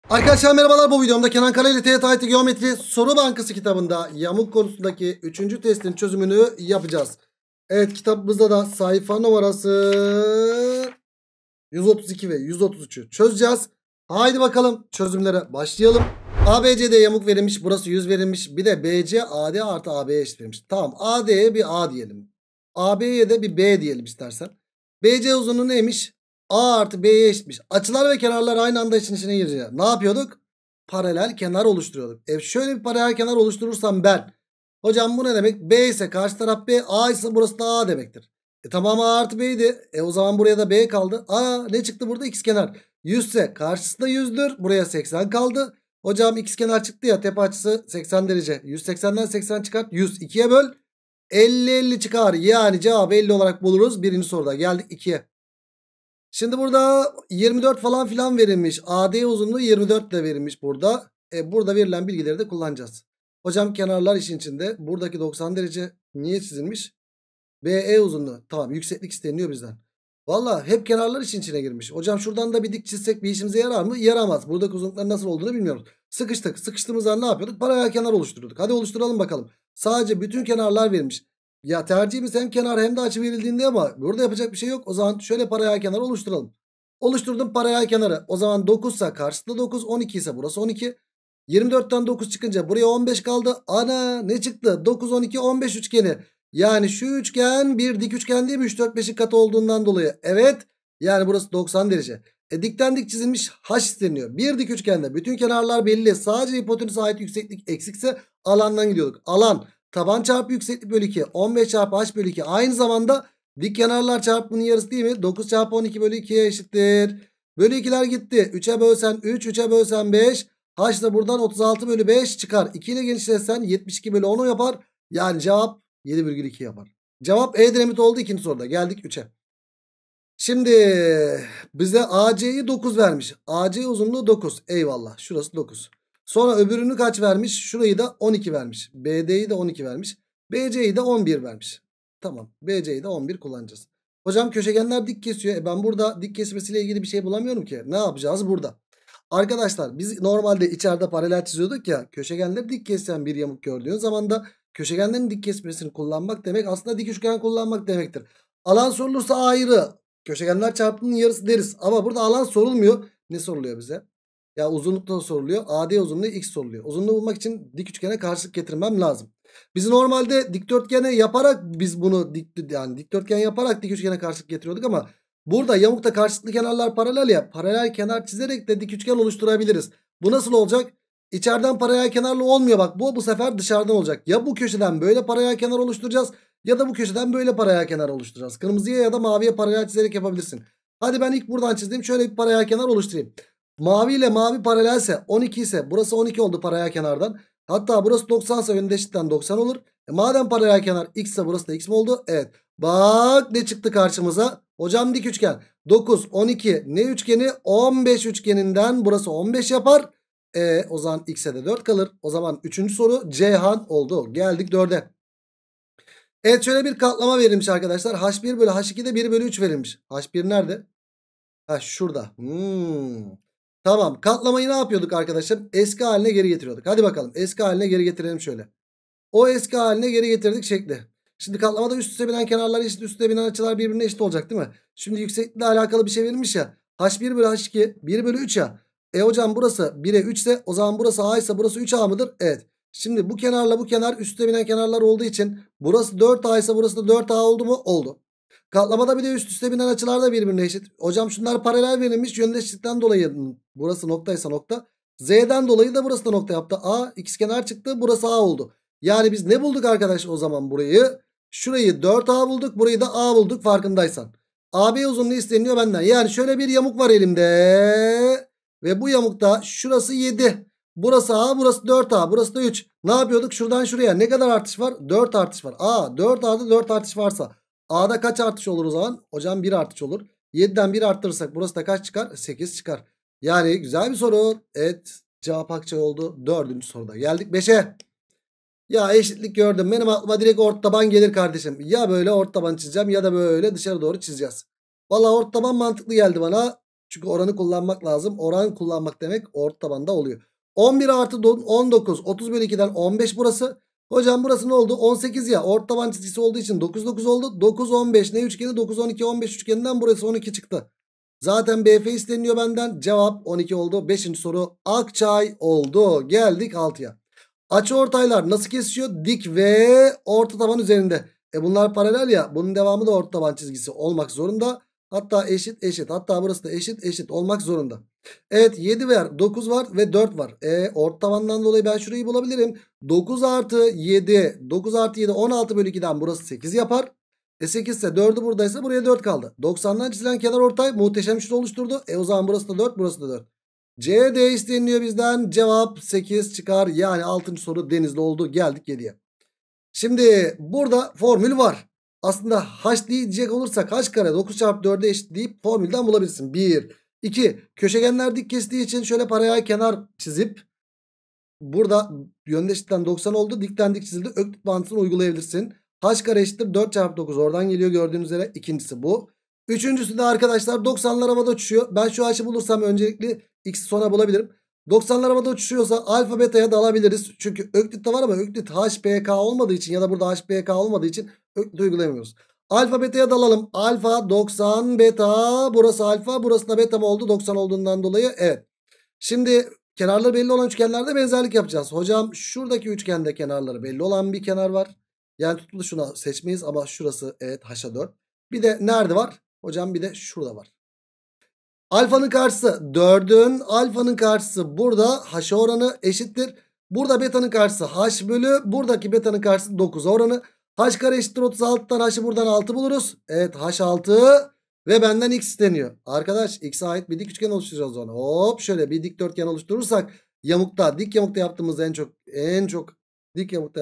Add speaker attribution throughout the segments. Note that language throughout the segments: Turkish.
Speaker 1: Arkadaşlar merhabalar, bu videomda Kenan Karayeli TYT Geometri Soru Bankası kitabında yamuk konusundaki 3. testin çözümünü yapacağız. Evet, kitabımızda da sayfa numarası 132 ve 133'ü çözeceğiz. Haydi bakalım çözümlere başlayalım. ABCD yamuk verilmiş, burası 100 verilmiş, bir de BC AD artı AB'ye eşit verilmiş. Tamam, AD'ye bir A diyelim, AB'ye de bir B diyelim istersen. BC uzunluğu neymiş? A artı B'ye eşitmiş. Açılar ve kenarlar aynı anda için içine girecek. Ne yapıyorduk? Paralel kenar oluşturuyorduk. Şöyle bir paralel kenar oluşturursam ben. Hocam bu ne demek? B ise karşı taraf B, A ise burası da A demektir. Tamam, A artı B'ydi. O zaman buraya da B kaldı. Ne çıktı burada? İkizkenar. 100 ise karşısı da 100'dür. Buraya 80 kaldı. Hocam ikizkenar çıktı ya, tepe açısı 80 derece. 180'den 80 çıkart. 100 2'ye böl. 50 çıkar. Yani cevabı 50 olarak buluruz. Birinci soruda geldik 2'ye. Şimdi burada 24 falan filan verilmiş. AD uzunluğu 24 de verilmiş burada. Burada verilen bilgileri de kullanacağız. Hocam kenarlar işin içinde. Buradaki 90 derece niye çizilmiş? BE uzunluğu. Tamam, yükseklik isteniyor bizden. Valla hep kenarlar işin içine girmiş. Hocam şuradan da bir dik çizsek bir işimize yarar mı? Yaramaz. Buradaki uzunlukların nasıl olduğunu bilmiyoruz. Sıkıştık. Sıkıştığımızda ne yapıyorduk? Paralel kenar oluşturuyorduk. Hadi oluşturalım bakalım. Sadece bütün kenarlar verilmiş. Ya tercihimiz hem kenar hem de açı verildiğinde, ama burada yapacak bir şey yok. O zaman şöyle paralel kenar oluşturalım. Oluşturdum paralel kenarı. O zaman 9 ise karşısında 9, 12 ise burası 12. 24'ten 9 çıkınca buraya 15 kaldı. Ana ne çıktı? 9, 12, 15 üçgeni. Yani şu üçgen bir dik üçgen değil mi? 3, 4, 5'in katı olduğundan dolayı. Evet. Yani burası 90 derece. Dikten dik çizilmiş H isteniyor. Bir dik üçgende bütün kenarlar belli. Sadece hipotenüse ait yükseklik eksikse alandan gidiyorduk. Alan taban çarpı yükseklik bölü 2. 15 çarpı H bölü 2. Aynı zamanda dik kenarlar çarpımının yarısı değil mi? 9 çarpı 12 bölü 2'ye eşittir. Bölü 2'ler gitti. 3'e bölsen 3, 3'e bölsen 5. H da buradan 36 bölü 5 çıkar. 2 ile genişletsen 72 bölü 10'u yapar. Yani cevap 7,2 yapar. Cevap Edremit oldu ikinci soruda. Geldik 3'e. Şimdi bize AC'yi 9 vermiş. AC uzunluğu 9. Eyvallah. Şurası 9. Sonra öbürünü kaç vermiş? Şurayı da 12 vermiş. BD'yi de 12 vermiş. BC'yi de 11 vermiş. Tamam. BC'yi de 11 kullanacağız. Hocam köşegenler dik kesiyor. Ben burada dik kesmesiyle ilgili bir şey bulamıyorum ki. Ne yapacağız burada? Arkadaşlar biz normalde içeride paralel çiziyorduk ya. Köşegenleri dik kesen bir yamuk gördüğün zaman da köşegenlerin dik kesmesini kullanmak demek aslında dik üçgen kullanmak demektir. Alan sorulursa ayrı. Köşegenler çarpımının yarısı deriz. Ama burada alan sorulmuyor. Ne soruluyor bize? Ya uzunluk da soruluyor. AD uzunluğu x soruluyor. Uzunluğu bulmak için dik üçgene karşılık getirmem lazım. Biz normalde dikdörtgene yaparak biz bunu yani dikdörtgen yaparak dik üçgene karşılık getiriyorduk, ama burada yamukta karşılıklı kenarlar paralel ya. Paralel kenar çizerek de dik üçgen oluşturabiliriz. Bu nasıl olacak? İçeriden paralel kenarlı olmuyor bak. Bu sefer dışarıdan olacak. Ya bu köşeden böyle paralel kenar oluşturacağız, ya da bu köşeden böyle paralel kenar oluşturacağız. Kırmızıya ya da maviye paralel çizerek yapabilirsin. Hadi ben ilk buradan çizdim. Şöyle bir paralel kenar oluşturayım. Mavi ile mavi paralelse 12 ise burası 12 oldu paralel kenardan. Hatta burası 90 ise yönünde eşitten 90 olur. Madem paralel kenar x ise burası da x mi oldu? Evet. Bak ne çıktı karşımıza? Hocam dik üçgen. 9, 12 ne üçgeni? 15 üçgeninden burası 15 yapar. O zaman x'e de 4 kalır. O zaman 3. soru Ceyhan oldu. Geldik 4'e. Evet, şöyle bir katlama verilmiş arkadaşlar. H1 bölü H2'de 1 bölü 3 verilmiş. H1 nerede? Ha, şurada. Tamam, katlamayı ne yapıyorduk arkadaşlar? Eski haline geri getiriyorduk. Hadi bakalım eski haline geri getirelim şöyle. O eski haline geri getirdik şekli. Şimdi katlamada üst üste binen kenarlar eşit, üst üste binen açılar birbirine eşit olacak değil mi? Şimdi yükseklikle alakalı bir şey verilmiş ya. H1 bölü H2 1 bölü 3 ya. Hocam burası 1'e 3 ise o zaman burası A ise burası 3A mıdır? Evet. Şimdi bu kenarla bu kenar üstte binen kenarlar olduğu için burası 4A ise burası da 4A oldu mu? Oldu. Katlamada bir de üst üste binen açılar da birbirine eşit. Hocam şunlar paralel verilmiş, yöndeşlikten dolayı burası noktaysa nokta. Z'den dolayı da burası da nokta yaptı. A ikizkenar çıktı, burası A oldu. Yani biz ne bulduk arkadaş o zaman burayı? Şurayı 4A bulduk, burayı da A bulduk farkındaysan. AB uzunluğu isteniyor benden. Yani şöyle bir yamuk var elimde. Ve bu yamukta şurası 7. Burası A, burası 4A, burası da 3. Ne yapıyorduk? Şuradan şuraya ne kadar artış var? 4 artış var. 4A'da 4 artış varsa A'da kaç artış olur o zaman? Hocam 1 artış olur. 7'den 1 arttırırsak burası da kaç çıkar? 8 çıkar. Yani güzel bir soru. Evet, cevap Akçay oldu. 4. soruda. Geldik 5'e. Ya eşitlik gördüm. Benim aklıma direkt orta taban gelir kardeşim. Ya böyle orta taban çizeceğim ya da böyle dışarı doğru çizeceğiz. Valla orta taban mantıklı geldi bana. Çünkü oranı kullanmak lazım. Oran kullanmak demek orta tabanda oluyor. 11 artı 19. 30 bölü 2'den 15 burası. Hocam burası ne oldu? 18 ya. Orta taban çizgisi olduğu için 9 9 oldu. 9 15 ne üçgeni? 9 12 15 üçgeninden burası 12 çıktı. Zaten BF isteniyor benden. Cevap 12 oldu. 5. soru Akçay oldu. Geldik 6'ya. Açıortaylar nasıl kesişiyor? Dik ve orta taban üzerinde. Bunlar paralel ya. Bunun devamı da orta taban çizgisi olmak zorunda. Hatta eşit eşit. Hatta burası da eşit eşit olmak zorunda. Evet 7 var, 9 var ve 4 var. Orta tabandan dolayı ben şurayı bulabilirim. 9 artı 7. 9 artı 7 16 bölü 2'den burası 8 yapar. 8 ise 4'ü buradaysa buraya 4 kaldı. 90'dan çizilen kenar ortay muhteşem üçlü oluşturdu. O zaman burası da 4, burası da 4. CD isteniyor bizden. Cevap 8 çıkar. Yani 6. soru Denizli oldu. Geldik 7'ye. Şimdi burada formül var. Aslında h diyecek olursak h kare 9 çarpı 4'e eşit deyip formülden bulabilirsin. 1. 2. Köşegenler dik kestiği için şöyle paralel kenar çizip burada yönde eşitten 90 oldu. Dikten dik çizildi. Öklit bağıntısını uygulayabilirsin. H kare eşittir 4 çarpı 9. Oradan geliyor gördüğünüz üzere. İkincisi bu. Üçüncüsü de arkadaşlar 90'lar havada uçuşuyor. Ben şu h'ı bulursam öncelikli x'i sonra bulabilirim. 90'lar havada uçuşuyorsa alfa beta'ya dalabiliriz. Çünkü öklitte var ama öklit HPK olmadığı için ya da burada HPK olmadığı için öklit uygulayamıyoruz. Alfa beta'ya dalalım. Alfa 90 beta. Burası alfa, burası da beta mı oldu 90 olduğundan dolayı? Evet. Şimdi kenarları belli olan üçgenlerde benzerlik yapacağız. Hocam şuradaki üçgende kenarları belli olan bir kenar var. Yani tutuluşuna seçmeyiz ama şurası evet haşa 4. Bir de nerede var? Hocam bir de şurada var. Alfanın karşısı 4'ün, alfanın karşısı burada haşa oranı eşittir. Burada betanın karşısı h bölü, buradaki betanın karşısı 9 oranı. H kare eşittir 36'dan h'ı buradan 6 buluruz. Evet h 6 ve benden x isteniyor. Arkadaş x'e ait bir dik üçgen oluşturacağız ona. Hop şöyle bir dikdörtgen oluşturursak yamukta, dik yamukta yaptığımız dik yamukta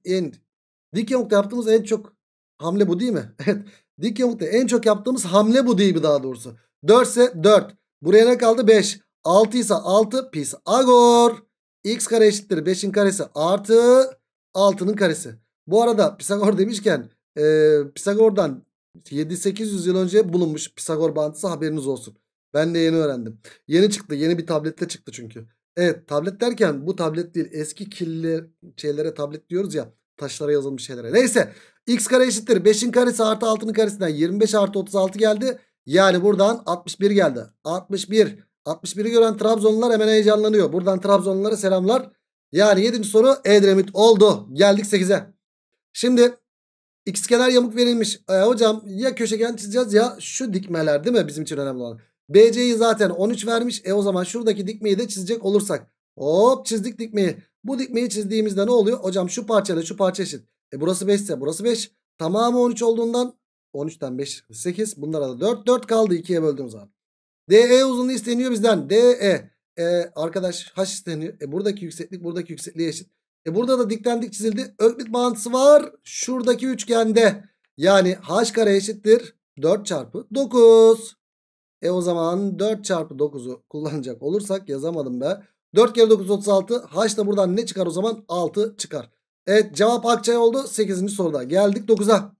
Speaker 1: yaptığımız en çok hamle bu değil mi? Evet. Dik yamukta en çok yaptığımız hamle bu değil mi daha doğrusu? 4 ise 4. Buraya ne kaldı? 5. 6 ise 6. Pisagor. X kare eşittir 5'in karesi artı 6'nın karesi. Bu arada Pisagor demişken Pisagor'dan 7-800 yıl önce bulunmuş Pisagor bağıntısı, haberiniz olsun. Ben de yeni öğrendim. Yeni çıktı. Yeni bir tablette çıktı çünkü. Evet tablet derken bu tablet değil. Eski kirli şeylere tablet diyoruz ya. Taşlara yazılmış şeylere. Neyse. X kare eşittir 5'in karesi artı 6'nın karesinden 25 artı 36 geldi. Yani buradan 61 geldi. 61. 61'i gören Trabzonlular hemen heyecanlanıyor. Buradan Trabzonlulara selamlar. Yani 7. soru Edremit oldu. Geldik 8'e. Şimdi ikizkenar yamuk verilmiş. Hocam ya köşegen çizeceğiz ya şu dikmeler değil mi bizim için önemli olan. BC'yi zaten 13 vermiş. O zaman şuradaki dikmeyi de çizecek olursak. Hop çizdik dikmeyi. Bu dikmeyi çizdiğimizde ne oluyor? Hocam şu parçayla şu parça eşit. Burası 5 ise burası 5. Tamamı 13 olduğundan 13'ten 5 8. Bunlara da 4. 4 kaldı 2'ye böldüğüm zaman. DE uzunluğu isteniyor bizden. DE. Arkadaş h isteniyor. Buradaki yükseklik buradaki yüksekliğe eşit. Burada da dikten dik çizildi. Öklit bağıntısı var. Şuradaki üçgende. Yani h kare eşittir 4 çarpı 9. O zaman 4 çarpı 9'u kullanacak olursak yazamadım be. 4 kere 9 36. H da buradan ne çıkar o zaman? 6 çıkar. Evet cevap Akçay oldu 8. soruda. Geldik 9'a.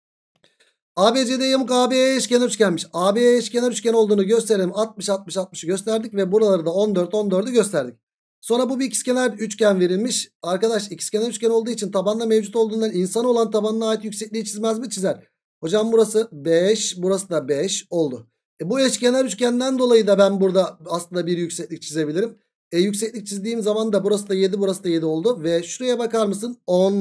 Speaker 1: ABCD yamuk AB'ye eşkenar üçgenmiş. AB'ye eşkenar üçgen olduğunu gösterelim. 60 60 60'ı gösterdik ve buraları da 14 14'ü gösterdik. Sonra bu bir ikizkenar üçgen verilmiş. Arkadaş ikizkenar üçgen olduğu için tabanda mevcut olduğundan insan olan tabanına ait yüksekliği çizmez mi? Çizer. Hocam burası 5, burası da 5 oldu. Bu eşkenar üçgenden dolayı da ben burada aslında bir yükseklik çizebilirim. Yükseklik çizdiğim zaman da burası da 7, burası da 7 oldu. Ve şuraya bakar mısın?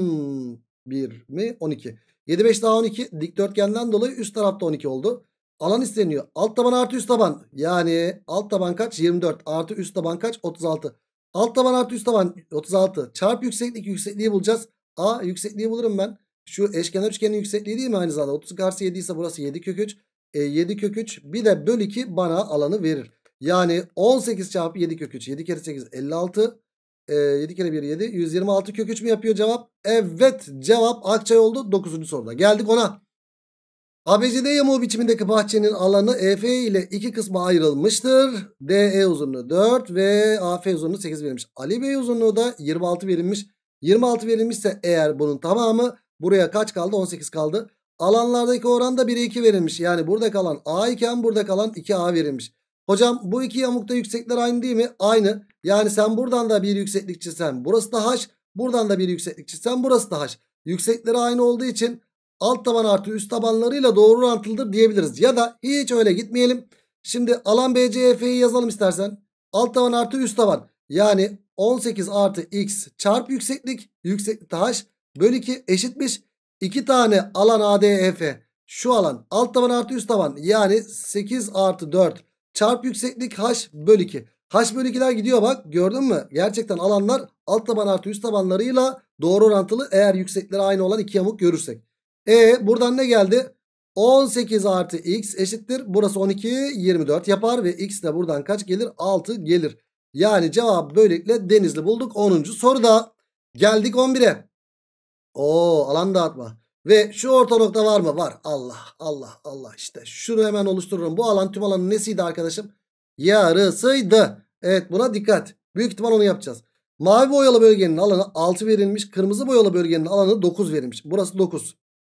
Speaker 1: 11 mi? 12. 7 5 daha 12. Dikdörtgenden dolayı üst tarafta 12 oldu. Alan isteniyor. Alt taban artı üst taban. Yani alt taban kaç? 24 artı üst taban kaç? 36. Alt taban artı üst taban 36. Çarp yükseklik, yüksekliği bulacağız. Yüksekliği bulurum ben. Şu eşkenar üçgenin yüksekliği değil mi aynı zamanda? 30 karşı 7 ise burası 7 kök 3. 7 kök 3 bir de böl 2 bana alanı verir. Yani 18 çarpı 7 kök 3. 7 kere 8 56. 7 kere 1 7. 126 kök 3 mü yapıyor cevap? Evet cevap Akçay oldu 9. soruda. Geldik ona. ABCD yamuğu biçimindeki bahçenin alanı EF ile iki kısma ayrılmıştır. DE uzunluğu 4 ve AF uzunluğu 8 verilmiş. Ali Bey uzunluğu da 26 verilmiş. 26 verilmişse eğer bunun tamamı buraya kaç kaldı? 18 kaldı. Alanlardaki oran da 1'e 2 verilmiş. Yani burada kalan A iken burada kalan 2A verilmiş. Hocam bu iki yamukta yüksekler aynı değil mi? Aynı. Yani sen buradan da bir yükseklik çizsen burası da h. Buradan da bir yükseklik çizsen burası da h. Yüksekleri aynı olduğu için alt taban artı üst tabanlarıyla doğru orantılıdır diyebiliriz. Ya da hiç öyle gitmeyelim. Şimdi alan BCEF'yi yazalım istersen. Alt taban artı üst taban. Yani 18 artı x çarpı yükseklik. Yükseklik de h bölü 2 eşitmiş. 2 tane alan ADEF. Şu alan alt taban artı üst taban. Yani 8 artı 4 çarpı yükseklik h bölü 2. H bölü 2'ler gidiyor bak, gördün mü? Gerçekten alanlar alt taban artı üst tabanlarıyla doğru orantılı eğer yüksekleri aynı olan iki yamuk görürsek. Buradan ne geldi? 18 artı x eşittir. Burası 12 24 yapar ve x de buradan kaç gelir? 6 gelir. Yani cevap böylelikle Denizli bulduk. 10. soruda geldik 11'e. Alan dağıtma. Ve şu orta nokta var mı? Var. Allah Allah Allah, işte şunu hemen oluştururum. Bu alan tüm alanın nesiydi arkadaşım? Yarısıydı. Evet, buna dikkat. Büyük ihtimal onu yapacağız. Mavi boyalı bölgenin alanı 6 verilmiş. Kırmızı boyalı bölgenin alanı 9 verilmiş. Burası 9.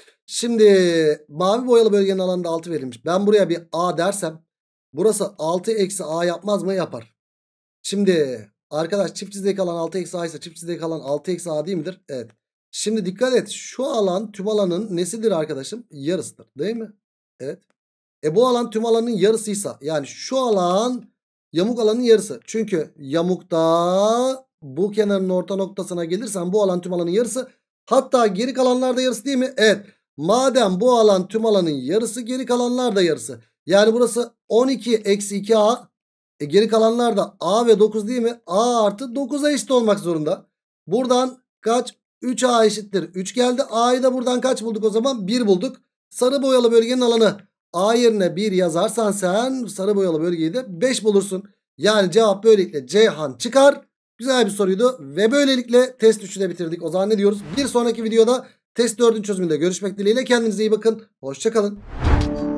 Speaker 1: Şimdi mavi boyalı bölgenin alanı da 6 verilmiş. Ben buraya bir A dersem burası 6 eksi A yapmaz mı? Yapar. Şimdi arkadaş çift çizdeki alan 6 eksi A ise çift çizdeki alan 6 eksi A değil midir? Evet. Şimdi dikkat et, şu alan tüm alanın nesidir arkadaşım? Yarısıdır değil mi? Evet. Bu alan tüm alanın yarısıysa yani şu alan yamuk alanın yarısı. Çünkü yamukta bu kenarın orta noktasına gelirsen bu alan tüm alanın yarısı. Hatta geri kalanlar da yarısı değil mi? Evet. Madem bu alan tüm alanın yarısı, geri kalanlar da yarısı. Yani burası 12 eksi 2A. Geri kalanlar da A ve 9 değil mi? A artı 9'a eşit olmak zorunda. Buradan kaç? 3A eşittir 3 geldi. A'yı da buradan kaç bulduk o zaman? 1 bulduk. Sarı boyalı bölgenin alanı. A yerine 1 yazarsan sen sarı boyalı bölgeyi de 5 bulursun. Yani cevap böylelikle Ceyhan çıkar. Güzel bir soruydu. Ve böylelikle test 3'ü de bitirdik. O zaman ne diyoruz? Bir sonraki videoda test 4'ün çözümünde görüşmek dileğiyle. Kendinize iyi bakın. Hoşçakalın.